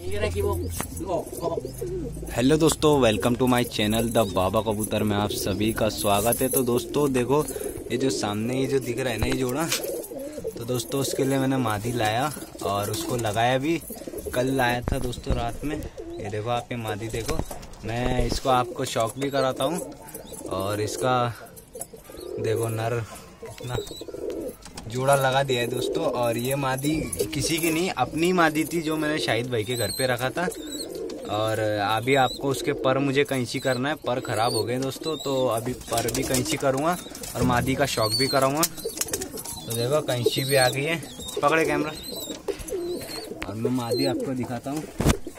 Hello दोस्तों, welcome to my channel the Baba Kabootar में आप सभी का स्वागत है। तो दोस्तों देखो, ये जो सामने ये जो दिख रहा है ना, ये जोड़ा, तो दोस्तों उसके लिए मैंने मादी लाया और उसको लगाया भी। कल लाया था दोस्तों रात में। ये देखो आप, ये मादी देखो। मैं इसको आपको शौक भी कराता हूँ। और इसका देखो नर कितना जोड़ा लगा दिया है दोस्तों। और ये मादी किसी की नहीं, अपनी मादी थी जो मैंने शाहिद भाई के घर पे रखा था। और अभी आपको उसके पर मुझे कैंची करना है। पर खराब हो गए दोस्तों, तो अभी पर भी कैंची करूँगा और मादी का शौक भी कराऊंगा। तो देखो कैंची भी आ गई है। पकड़े कैमरा और मैं मादी आपको दिखाता हूँ।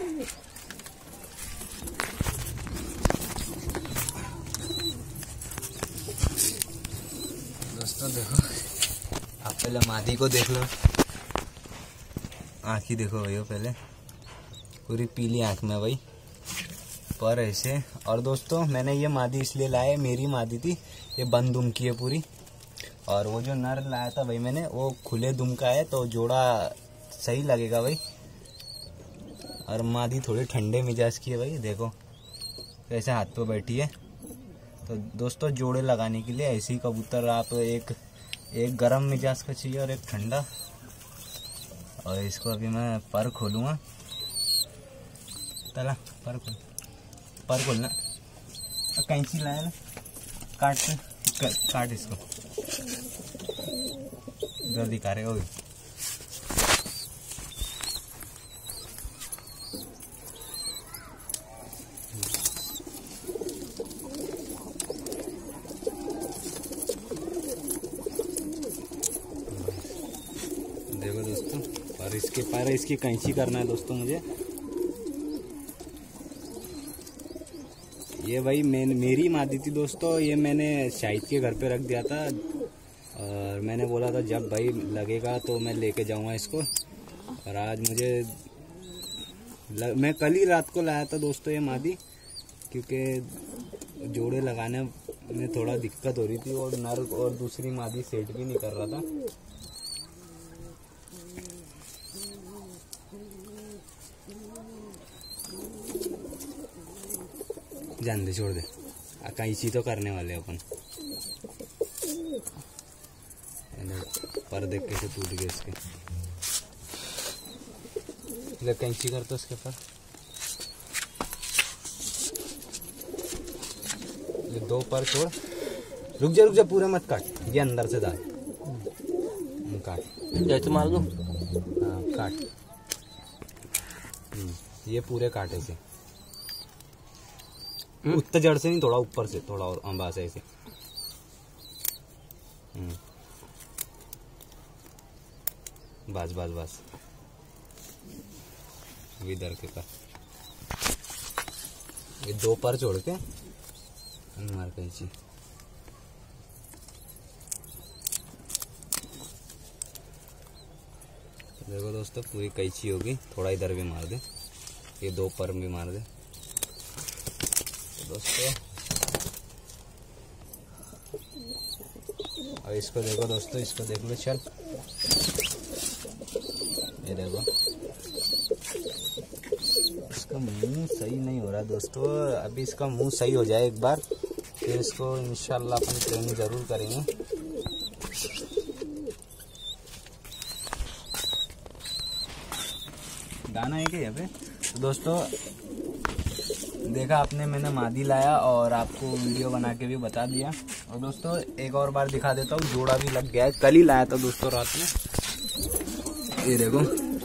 दोस्तों देखो, आप पहले मादी को देख लो। आँख ही देखो भैया, पहले पूरी पीली आँख में भाई, पर ऐसे। और दोस्तों मैंने ये मादी इसलिए लाया, मेरी मादी थी, ये बंद दुम की है पूरी। और वो जो नर लाया था भाई मैंने, वो खुले दुम का है, तो जोड़ा सही लगेगा भाई। और मादी थोड़ी ठंडे मिजाज की है भाई, देखो कैसे हाथ पे बैठी है। तो दोस्तों जोड़े लगाने के लिए ऐसे ही कबूतर आप एक गरम मिजाज का चाहिए और एक ठंडा। और इसको अभी मैं पर खोलूँगा। तला पर खोलना। कैंची लाया ना, काट इसको, इधर दिखा रहे हो। देखो दोस्तों, और इसके पर इसकी कैंची करना है दोस्तों मुझे। ये भाई मेरी मादी थी दोस्तों, ये मैंने शाहिद के घर पे रख दिया था। और मैंने बोला था जब भाई लगेगा तो मैं लेके जाऊंगा इसको। और आज मैं कल ही रात को लाया था दोस्तों ये मादी, क्योंकि जोड़े लगाने में थोड़ा दिक्कत हो रही थी और नर और दूसरी मादी सेट भी नहीं कर रहा था। जान दे, छोड़ दे, कैंची तो करने वाले अपन। पर देख कैसे टूट गए इसके। ले कैंची कर तो इसके पर। ये दो पर छोड़, रुक जा पूरे मत काट, ये अंदर से डाल, काट जैसे मार दो। हाँ काट, ये पूरे काटे से, उत्तर जड़ से नहीं, थोड़ा ऊपर से, थोड़ा और बस ऐसे। बस इधर के पर, ये दो पर छोड़ के मार कैंची। देखो दोस्तों, पूरी कैंची होगी। थोड़ा इधर भी मार दे, ये दो पर भी मार दे दोस्तों। और इसको देखो दोस्तों, इसको देख लो। चल ये देखो, इसका मुंह सही नहीं हो रहा दोस्तों। अभी इसका मुंह सही हो जाए एक बार, फिर इसको इंशाल्लाह अपन ट्रेनिंग जरूर करेंगे। दाना है क्या यहाँ पे? तो दोस्तों देखा आपने, मैंने मादी लाया और आपको वीडियो बना के भी बता दिया। और दोस्तों एक और बार दिखा देता हूँ, जोड़ा भी लग गया है। कल ही लाया था दोस्तों रात में। ये देखो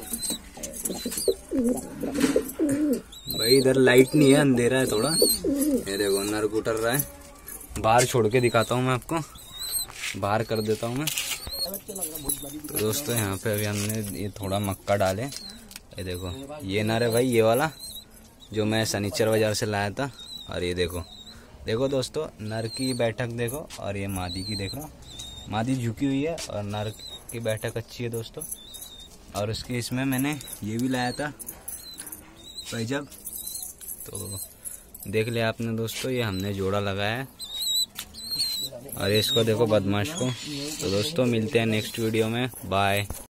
भाई, इधर लाइट नहीं है, अंधेरा है थोड़ा। ये देखो नर गुटर रहा है। बाहर छोड़ के दिखाता हूँ मैं आपको, बाहर कर देता हूँ मैं। तो दोस्तों यहाँ पे अभी हमने ये थोड़ा मक्का डाले। ये देखो, ये नर है भाई, ये वाला जो मैं सनीचर बाजार से लाया था। और ये देखो दोस्तों, नर की बैठक देखो और ये मादी की देखो। मादी झुकी हुई है और नर की बैठक अच्छी है दोस्तों। और उसके इसमें मैंने ये भी लाया था पैजब, तो देख लिया आपने दोस्तों, ये हमने जोड़ा लगाया है। और इसको देखो बदमाश को। तो दोस्तों मिलते हैं नेक्स्ट वीडियो में, बाय।